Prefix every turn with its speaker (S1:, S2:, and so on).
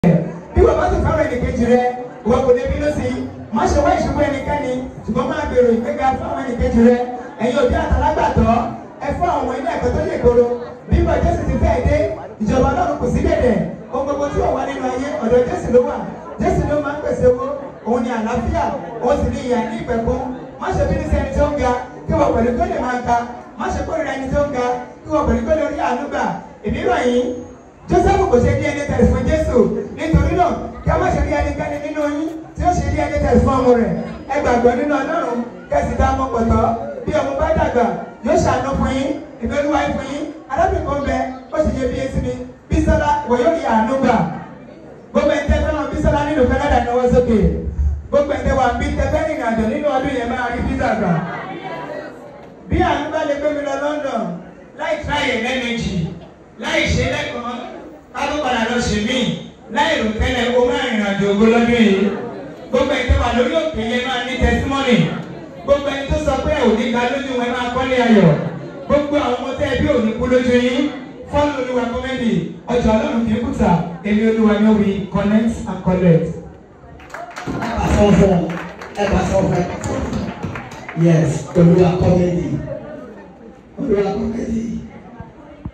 S1: bí wọ́n bá ti fẹ́ràn ẹnìkejì rẹ wọ́n kò lè bínú sí i má ṣe wá ìṣubú ẹnikẹ́ni ṣùgbọ́n máa gbèrò ìgbéga fáwọn ẹnìkejì rẹ ẹ̀yin òbí àtàlágbàtọ́ ẹ fún àwọn ọmọ ilé ẹ̀kọ́ tó lè gbòòrò bíbọ̀ Jésù ti fẹ́ dé ìjọba Ọlọ́run kò sí dẹ̀dẹ̀ ohun gbogbo tí wọ́n wá nínú ayé ọ̀dọ̀ Jésù ló wà Jésù ló máa ń pèsè owó òun ni àlàáfíà òun sì ní ìyà ní ìpẹ̀kún má ṣe bínú sí ẹni tó ń ga kí wọ́n pẹ̀lú tó lè máa ga má ṣe kórìíra ẹni tó ń ga kí wọ́n pẹ̀lú tó lè rí àánú gbà èmi rọ̀ yín Jósẹ́fù kò ṣe DNA test fún Jésù nítorí náà kí a má ṣe rí ẹnikẹ́ni nínú yín tí ó ṣe DNA test fún ọmọ rẹ̀ ẹ gbàgbọ́ nínú Ọlọ́run kẹ́sì dá ọmọ pọ̀tọ́ bí ọmọ bá dàgbà yóò ṣàánú fún yín ìgbẹ́lúwa fún yín arábìnrin kan bẹ ó sì yẹ bí etí mi Bísọ́lá wọ̀ yóò rí àánú gbà gbogbo ẹ̀ tẹ́ fẹ́ràn Bísọ́lá nínú Canada náwó sókè gbogbo ẹ̀ tẹ́ wà bí tẹ́ fẹ́ rìnrìn àjò nínú ọdún yẹn máa rí físà gbà bí àánú bá lè gbé mi lọ London láì tráyè lẹ́ẹ̀mejì láì ṣe lẹ́kọ̀ọ́ kábó padà lọ sí mí láì rò tẹ́lẹ̀ o máa rìnrìn àjò ògo lọ́dún yìí gbogbo ẹ̀ tẹ́ wà lórí òkè yẹn máa ní testimony gbogbo ẹni tó sọ pé òní ga lójú wọn máa kọ́lé ayọ̀ gbogbo àwọn ọmọ tẹ́ bí òní kú lójú yín fọ́ọ̀lù Olúwa kọ́mẹ́dì ọjọ́ Ọlọ́run kì í kùtà èmi Olúwa ni ó wí connect and collect.
S2: ẹ bá sọ fún yes Olúwa kọ́mẹ́dì Olúwa kọ́mẹ́dì.